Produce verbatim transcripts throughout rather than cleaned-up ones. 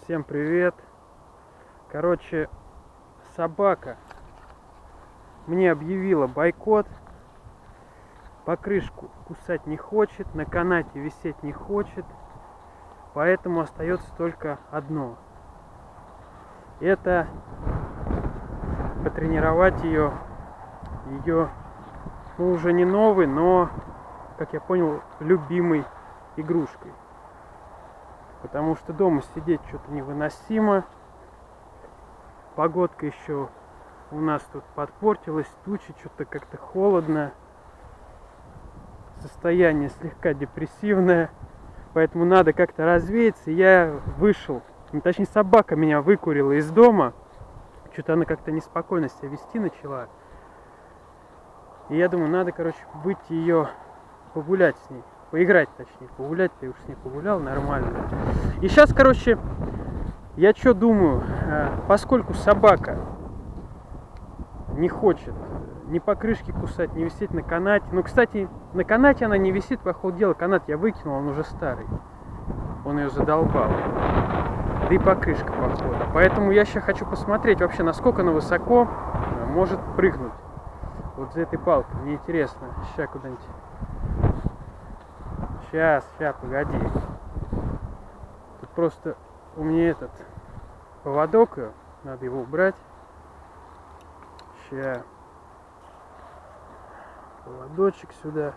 Всем привет. Короче, собака мне объявила бойкот. Покрышку кусать не хочет, на канате висеть не хочет. Поэтому остается только одно. Это потренировать ее, ее, ну уже не новый, но, как я понял, любимой игрушкой. Потому что дома сидеть что-то невыносимо. Погодка еще у нас тут подпортилась, тучи, что-то как-то холодно. Состояние слегка депрессивное. Поэтому надо как-то развеяться. Я вышел, ну, точнее собака меня выкурила из дома. Что-то она как-то неспокойно себя вести начала. И я думаю, надо, короче, выйти ее погулять с ней. Поиграть, точнее, погулять-то я уж с ней погулял нормально. И сейчас, короче, я что думаю, поскольку собака не хочет ни покрышки кусать, не висеть на канате. Ну, кстати, на канате она не висит, по ходу дела. Канат я выкинул, он уже старый. Он ее задолбал. Да и покрышка, походу. Поэтому я сейчас хочу посмотреть вообще, насколько она высоко может прыгнуть. Вот за этой палкой. Мне интересно. Сейчас куда-нибудь. Сейчас, сейчас, погоди. Тут просто у меня этот поводок, надо его убрать. Сейчас. Поводочек сюда.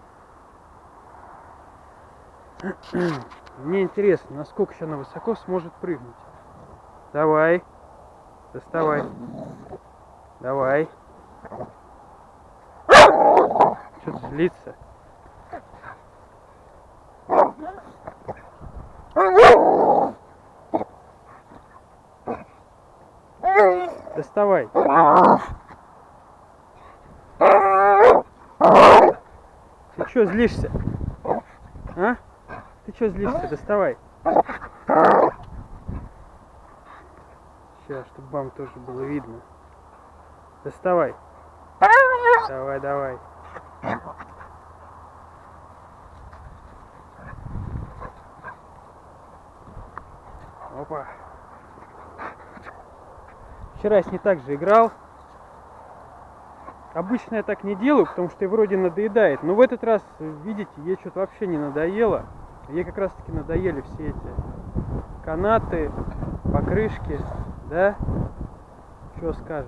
Мне интересно, насколько сейчас она высоко сможет прыгнуть. Давай. Доставай. Давай. Что-то злится. Доставай. Ты что злишься? А? Ты что злишься? Доставай. Сейчас, чтобы вам тоже было видно. Доставай. Давай, давай. Опа. Вчера я с ней также играл. Обычно я так не делаю, потому что ей вроде надоедает. Но в этот раз, видите, ей что-то вообще не надоело. Ей как раз таки надоели все эти канаты, покрышки, да? Что скажешь?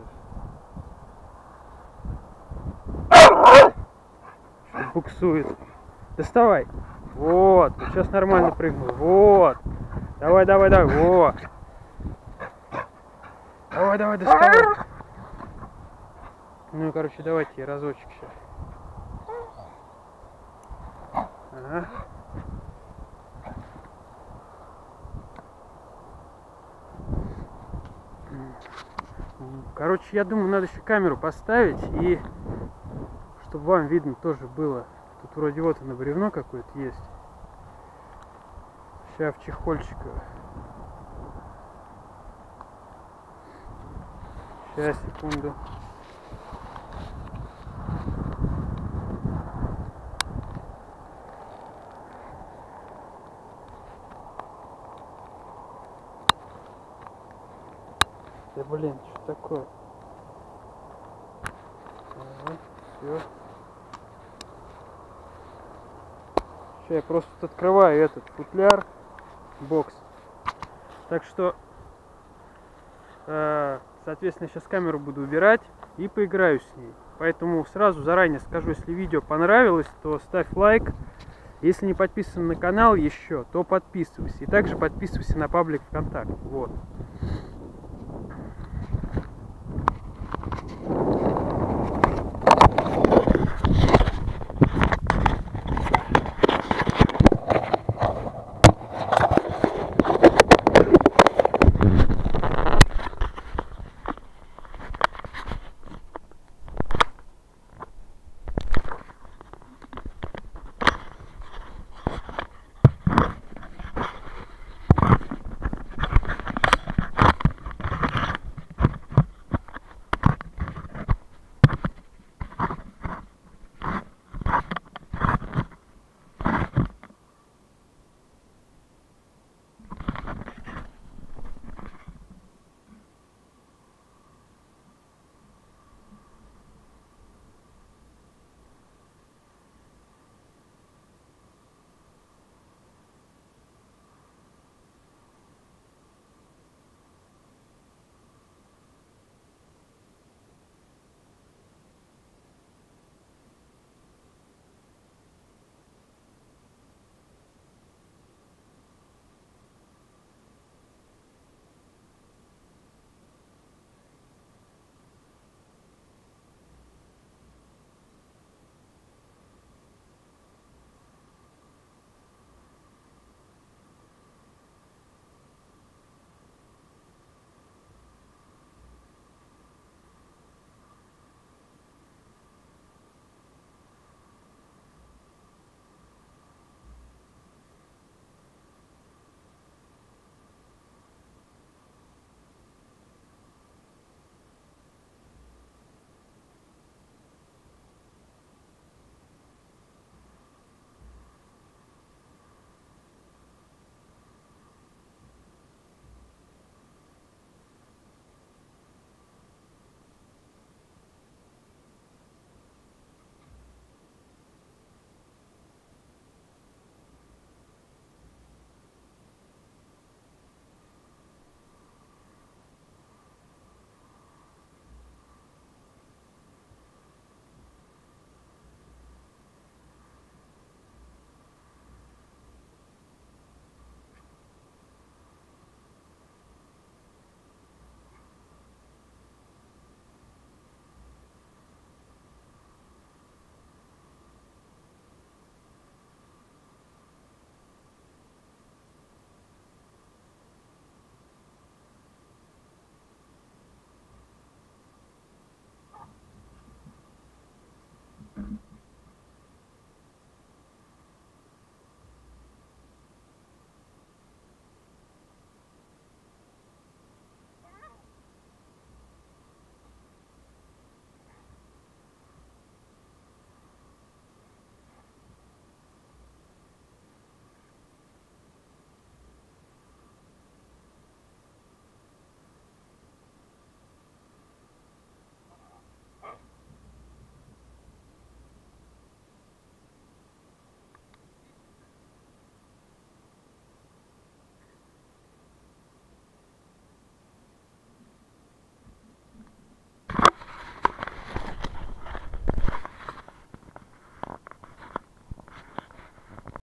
Что буксует. Доставай. Вот. Сейчас нормально прыгнул. Вот. Давай, давай, давай. Вот. Давай, давай, доставай. Ну, короче, давайте разочек сейчас. Ага. Короче, я думаю, надо еще камеру поставить, и чтобы вам видно тоже было. Тут вроде вот оно бревно какое-то есть. Сейчас в чехольчик. Сейчас, секунду. Да блин, что такое? Ага, все. Сейчас я просто тут открываю этот футляр, бокс. Так что, э, соответственно, сейчас камеру буду убирать и поиграю с ней. Поэтому сразу заранее скажу, если видео понравилось, то ставь лайк. Если не подписан на канал еще, то подписывайся. И также подписывайся на паблик ВКонтакте. Вот.